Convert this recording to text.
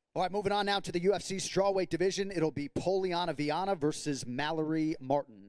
All right, moving on now to the UFC strawweight division. It'll be Polyana Viana versus Mallory Martin.